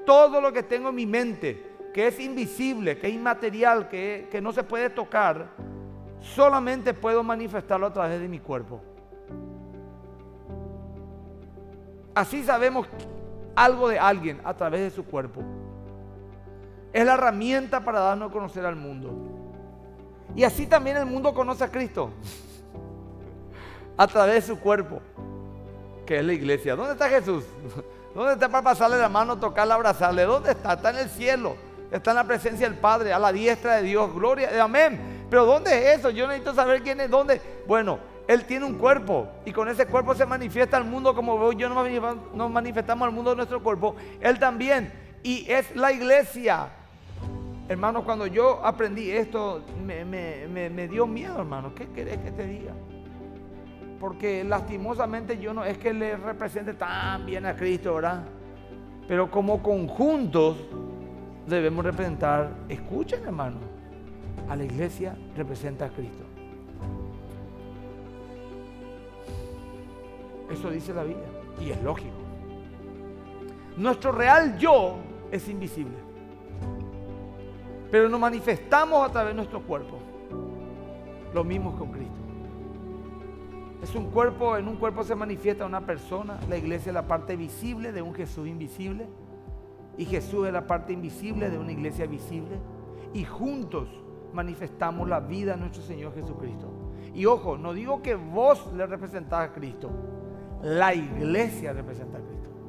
todo lo que tengo en mi mente, que es invisible, que es inmaterial, que no se puede tocar, solamente puedo manifestarlo a través de mi cuerpo. Así sabemos algo de alguien a través de su cuerpo. Es la herramienta para darnos a conocer al mundo. Y así también el mundo conoce a Cristo a través de su cuerpo, que es la iglesia. ¿Dónde está Jesús? ¿Dónde está para pasarle la mano, tocarle, abrazarle? ¿Dónde está? Está en el cielo. Está en la presencia del Padre, a la diestra de Dios. Gloria, amén. Pero ¿dónde es eso? Yo necesito saber quién es, dónde. Bueno, Él tiene un cuerpo y con ese cuerpo se manifiesta al mundo como vos y yo nos manifestamos al mundo de nuestro cuerpo. Él también. Y es la iglesia. Hermanos, cuando yo aprendí esto, me dio miedo, hermano. ¿Qué querés que te diga? Porque lastimosamente yo no es que le represente tan bien a Cristo, ¿verdad? Pero como conjuntos debemos representar, escuchen, hermano, a la iglesia representa a Cristo. Eso dice la Biblia y es lógico. Nuestro real yo es invisible, pero nos manifestamos a través de nuestro cuerpo. Lo mismo con Cristo. Es un cuerpo, en un cuerpo se manifiesta una persona. La iglesia es la parte visible de un Jesús invisible. Y Jesús es la parte invisible de una iglesia visible. Y juntos manifestamos la vida de nuestro Señor Jesucristo. Y ojo, no digo que vos le representás a Cristo. La iglesia representa a Cristo.